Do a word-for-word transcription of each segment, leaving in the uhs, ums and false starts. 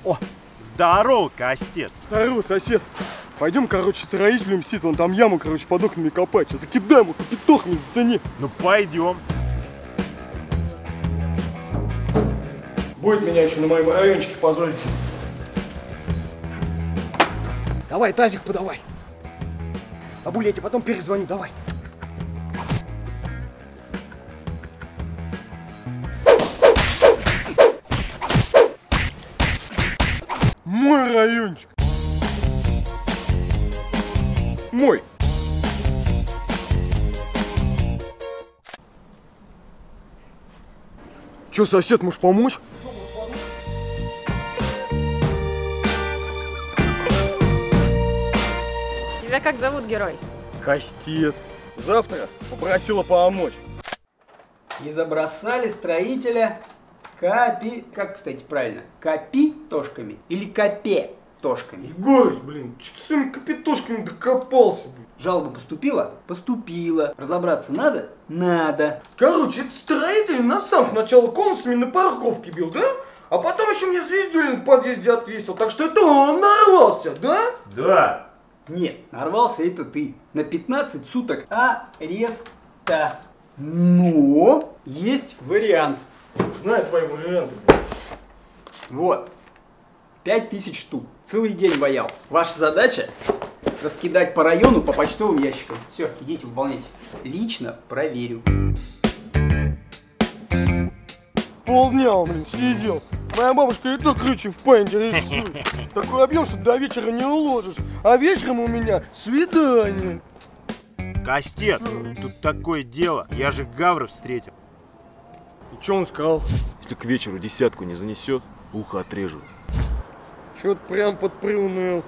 О, здорово, Кастет. Здорово, сосед. Пойдем, короче, строителю мстит, вон там яму, короче, под окнами копать. Сейчас закидаем его капитохами за цене. Ну пойдем. Будет меня еще на моем райончике позорить. Давай, тазик подавай. Бабуля, я тебе потом перезвоню, давай. Мой райончик. Мой. Че, сосед, можешь помочь? Тебя как зовут, герой? Кастет. Завтра попросила помочь. И забросали строителя капи... Как, кстати, правильно? Капитошками или капетошками? Егорыч, блин, что ты своими капитошками докопался, блин? Жалоба поступила? Поступила. Разобраться надо? Надо. Короче, этот строитель нас сам сначала конусами на парковке бил, да? А потом еще мне звездюлин в подъезде отвесил. Так что это он нарвался, да? Да. Нет, нарвался это ты. На пятнадцать суток ареста. Но есть вариант. Знаю твои варианты. Вот. Пять тысяч штук. Целый день ваял. Ваша задача раскидать по району по почтовым ящикам. Все, идите, выполняйте. Лично проверю. Полдня он, блин, сидел. Моя бабушка и то круче в пейнте рисует. Такой объем, что до вечера не уложишь. А вечером у меня свидание. Кастет, тут такое дело. Я же Гавра встретил. И что он сказал? Если к вечеру десятку не занесет, ухо отрежу. Чё-то прям подпрыгнул.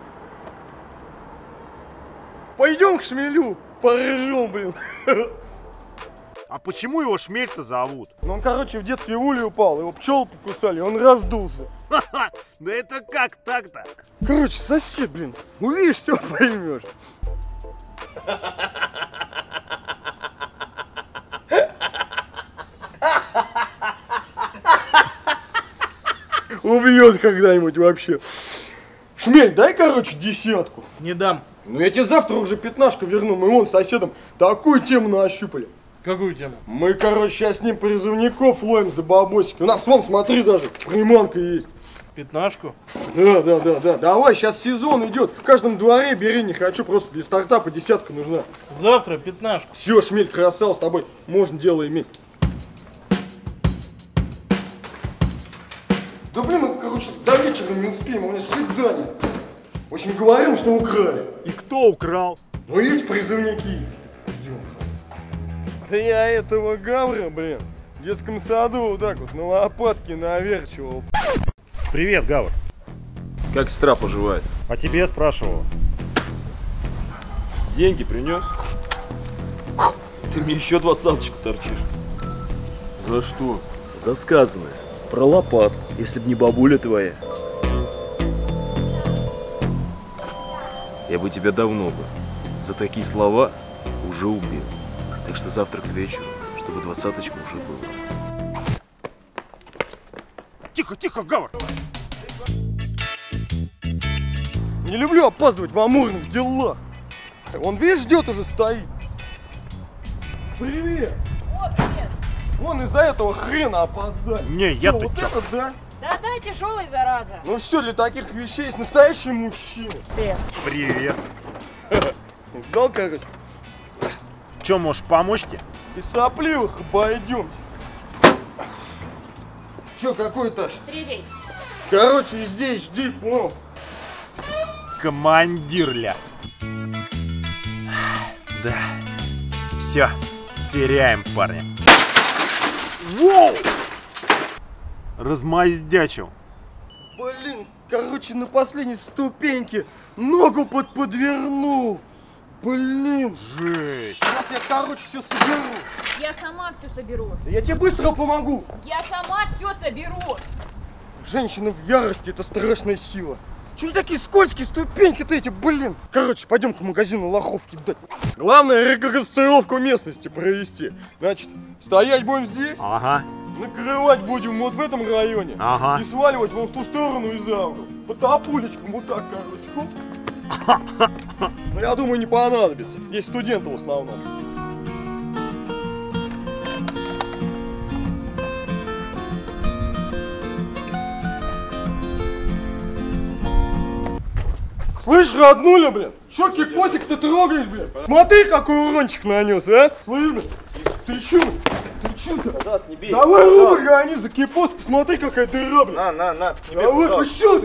Пойдем к шмелю, порыжем, блин. А почему его Шмель-то зовут? Ну он, короче, в детстве в улей упал, его пчелы покусали, он раздулся. Ха-ха, да это как так-то? Короче, сосед, блин, увидишь, все поймешь. Убьет когда-нибудь вообще. Шмель, дай, короче, десятку. Не дам. Ну я тебе завтра уже пятнашку верну. Мы вон с соседом такую тему нащупали. Какую тему? Мы, короче, сейчас с ним призывников ловим за бабосики. У нас, вон, смотри, даже приманка есть. Пятнашку? Да, да, да, да. Давай, сейчас сезон идет. В каждом дворе бери, не хочу, просто для стартапа десятка нужна. Завтра пятнашку. Все, Шмель, красава, с тобой можно дело иметь. Да блин, мы, короче, до вечера не успеем, у меня свидание. В общем, говорим, что украли. И кто украл? Ну эти призывники. Идем. Да я этого Гавра, блин, в детском саду вот так вот на лопатке наверчивал. Привет, Гавр. Как сестра поживает? А тебе спрашивал. Деньги принес? Ты мне еще двадцаточку торчишь. За что? За сказанное. Про лопатку, если б не бабуля твоя. Я бы тебя давно бы за такие слова уже убил. Так что завтра к вечеру, чтобы двадцаточка уже была. Тихо, тихо, Гавр. Не люблю опаздывать в амурных делах. Он, видишь, ждет уже стоит. Привет. О, привет. Вон из-за этого хрена опоздали. Не, я-то вот чё? это, да? Да-да, тяжелый, зараза. Ну все, для таких вещей есть настоящий мужчина. Привет. Привет. Ждал, короче. Че, можешь помочь тебе? Без сопливых обойдемся. Че, какой этаж? Третий. Короче, здесь жди, понял? Командир ля. Да. Все, теряем парня. Воу! Размаздячил. Блин, короче, на последней ступеньке ногу под подвернул. Блин. Жесть. Сейчас я, короче, все соберу. Я сама все соберу. Да я тебе быстро помогу. Я сама все соберу. Женщина в ярости — это страшная сила. Чего такие скользкие ступеньки-то эти, блин? Короче, пойдем к магазину лохов кидать. Главное, реконструировку местности провести. Значит, стоять будем здесь. Ага. накрывать будем вот в этом районе. Ага. И сваливать вон в ту сторону из ауга. По топулечкам, вот так, короче. Но я думаю, не понадобится. Есть студенты в основном. Слышь, роднуля, блин, чё кикбоксик ты трогаешь, блин? Смотри, какой урончик нанес, а? Слышь, блин, ты чё? Ты чё ты? Пожалуйста, не бей. Давай рубль гони за кикбокс, посмотри, какая дыра, блин. На, на, на. Не бей, Давай, ты пожалуйста. чё ты?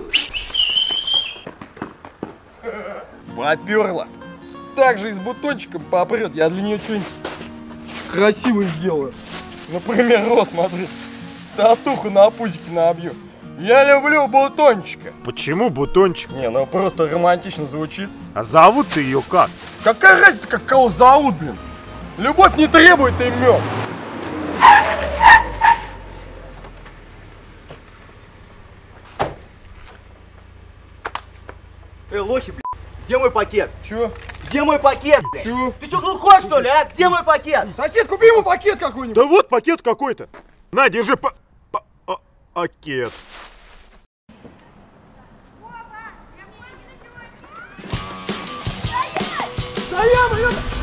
Попёрла. Так же и с бутончиком попрет, я для нее что-нибудь красивое сделаю. Например, вот, смотри, татуху на пузике набью. Я люблю бутончика. Почему бутончик? Не, ну просто романтично звучит. А зовут ты ее как? Какая разница, как кого зовут, блин? Любовь не требует имен. Эй, лохи, блядь, где мой пакет? Чё? Где мой пакет, блядь? Чё? Ты чё, глухой, что ли, а? Где мой пакет? Сосед, купи ему пакет какой-нибудь. Да вот пакет какой-то. На, держи па... па- а- пакет. Стоять, блин!